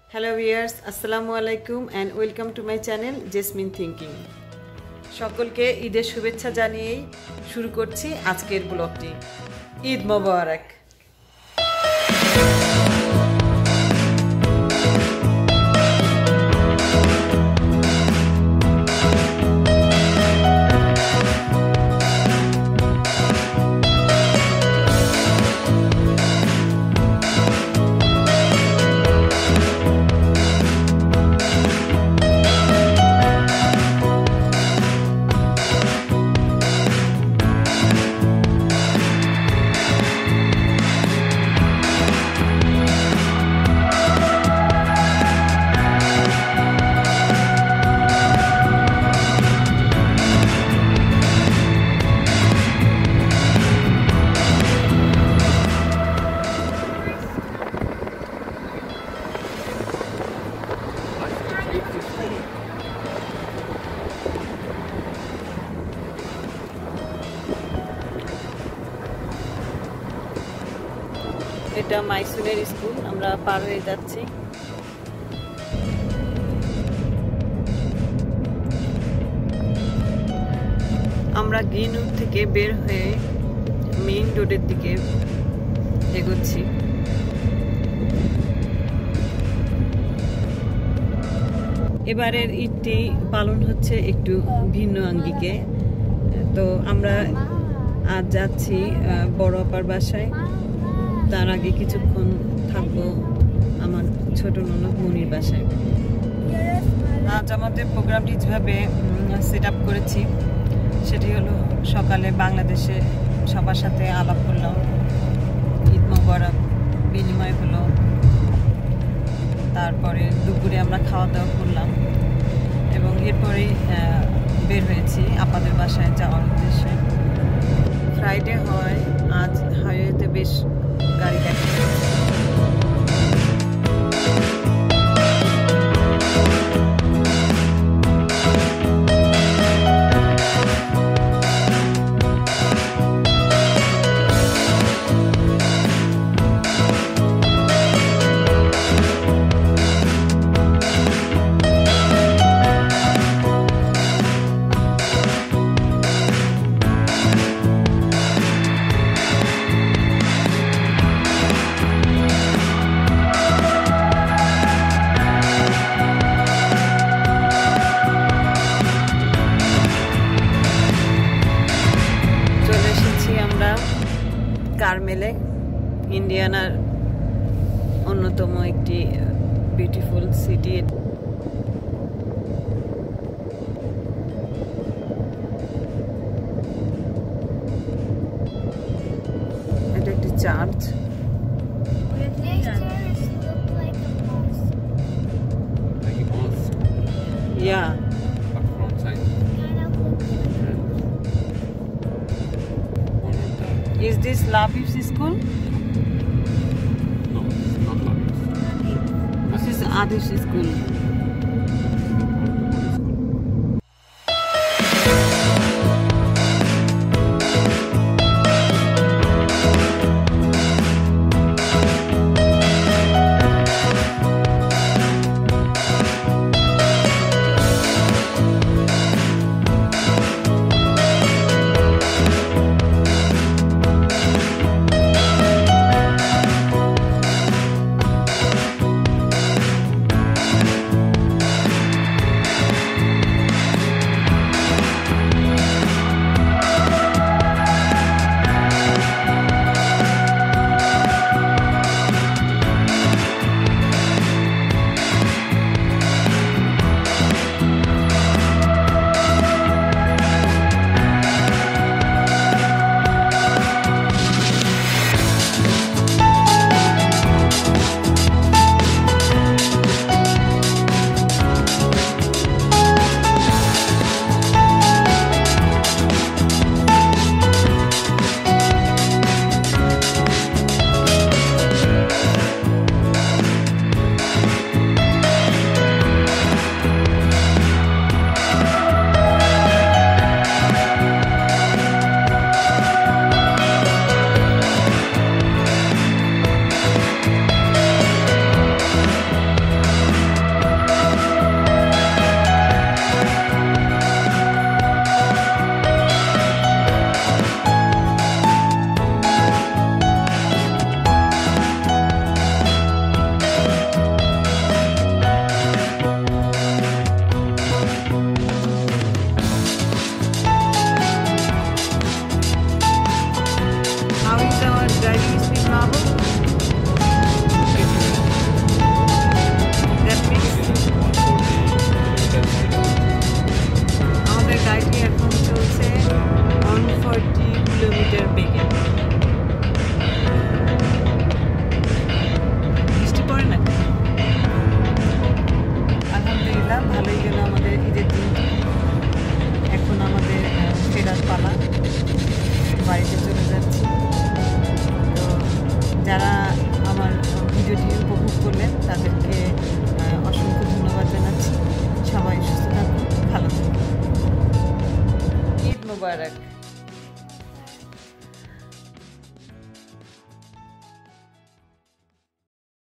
Hello viewers, Assalamu alaikum and welcome to my channel Jasmine Thinking. সকলকে ঈদের শুভেচ্ছা জানিয়েই শুরু করছি আজকের ব্লগটি। ঈদ মোবারক। এটা মাইসুনের স্কুল, আমরা পার হয়ে যাচ্ছি। আমরা গ্রিনউড থেকে বের হয়ে মেইন রোডের দিকে এগোচ্ছি। এবারের ঈদটি পালন হচ্ছে একটু ভিন্ন আঙ্গিকে। তো আমরা আজ যাচ্ছি বড় আপার বাসায়। তার আগে কিছুক্ষণ থাকবো আমার ছোট ননদ মনির বাসায়। আজ আমাদের প্রোগ্রামটি যেভাবে সেট আপ করেছি সেটি হলো, সকালে বাংলাদেশে সবার সাথে আলাপ করলাম, ঈদ মোবারক বিনিময় হলো। তারপরে দুপুরে আমরা খাওয়া দাওয়া করলাম এবং এরপরেই বের হয়েছি আপাদের বাসায় যাওয়ার উদ্দেশ্যে। ফ্রাইডে হয়, আজ হাইওয়েতে বেশ গাড়ি দেখা যাচ্ছে। কারমেলে, ইন্ডিয়ানার অন্যতম একটি বিউটিফুল সিটি। এটা একটি church. Yeah. Is this Labib's school? No, it's not Labib's. This is Adif's school. তাদেরকে অসংখ্য ধন্যবাদ জানাচ্ছি। সবাই সুস্থ থাকুন, ভালো থাকুন। ঈদ মোবারক।